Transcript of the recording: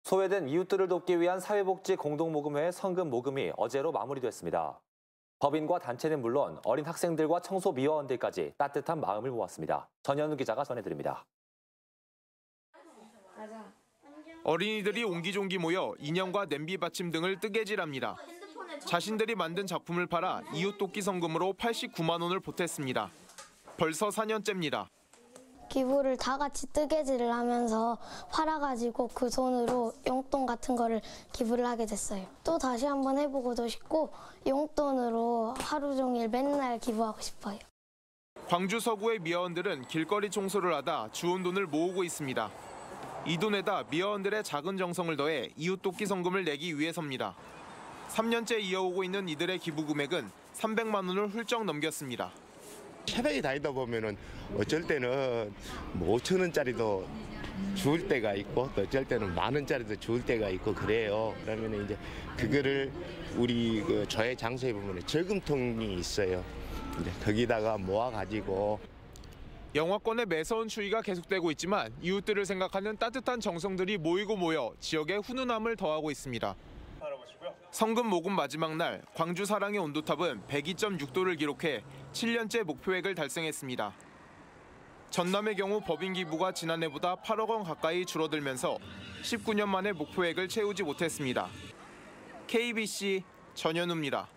소외된 이웃들을 돕기 위한 사회복지 공동모금회의 성금 모금이 어제로 마무리됐습니다. 법인과 단체는 물론 어린 학생들과 청소미화원들까지 따뜻한 마음을 모았습니다. 전현우 기자가 전해드립니다. 어린이들이 옹기종기 모여 인형과 냄비 받침 등을 뜨개질합니다. 자신들이 만든 작품을 팔아 이웃 돕기 성금으로 89만 원을 보탰습니다. 벌써 4년째입니다. 기부를 다 같이 뜨개질을 하면서 팔아가지고 그 돈으로 용돈 같은 거를 기부를 하게 됐어요. 또 다시 한번 해보고도 싶고 용돈으로 하루 종일 맨날 기부하고 싶어요. 광주 서구의 미화원들은 길거리 청소를 하다 주운 돈을 모으고 있습니다. 이 돈에다 미화원들의 작은 정성을 더해 이웃 돕기 성금을 내기 위해서입니다. 3년째 이어오고 있는 이들의 기부 금액은 300만 원을 훌쩍 넘겼습니다. 새벽에 다니다 보면은 어쩔 때는 5천 원짜리도 주울 때가 있고 또 어쩔 때는 10,000원짜리도 주울 때가 있고 그래요. 그러면 이제 그거를 우리 저의 장소에 보면 저금통이 있어요. 이제 거기다가 모아가지고. 영화권의 매서운 추위가 계속되고 있지만 이웃들을 생각하는 따뜻한 정성들이 모이고 모여 지역의 훈훈함을 더하고 있습니다. 성금 모금 마지막 날 광주 사랑의 온도탑은 102.6도를 기록해 7년째 목표액을 달성했습니다. 전남의 경우 법인 기부가 지난해보다 8억 원 가까이 줄어들면서 19년 만에 목표액을 채우지 못했습니다. KBC 전현우입니다.